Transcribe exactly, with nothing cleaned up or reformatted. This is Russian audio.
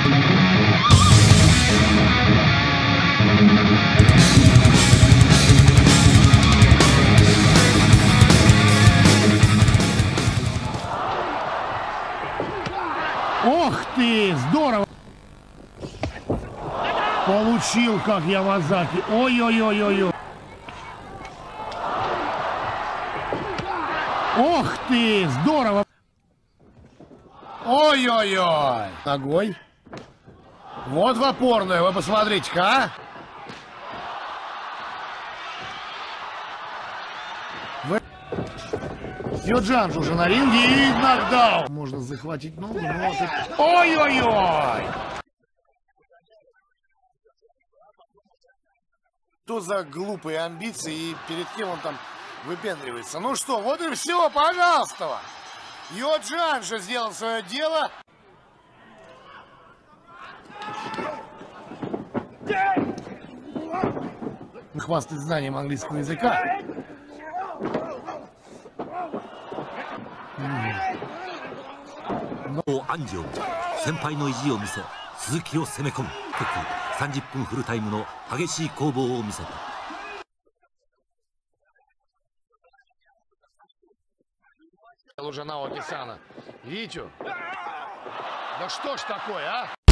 Ох ты, здорово! Получил, как Ямазаки. Ой-ой-ой-ой-ой. Ох ты, здорово! Ой-ой-ой! Ногой. Вот в опорную, вы посмотрите-ка, а! Вы... Сёджан уже на ринге и нокдаун. Можно захватить ногу, но... Вот это... Ой-ой-ой! Что за глупые амбиции и перед кем он там выпендривается? Ну что, вот и все, пожалуйста! Сёджан же сделал свое дело. Хвастает знанием английского языка. Но Анджио, сенпайの意地を見せ、鈴木を攻め込む。結局さんじゅっぷんフルタイムの激しい攻防を見せた。 Уже Наоки-сана. Витю? Да что ж такое, а?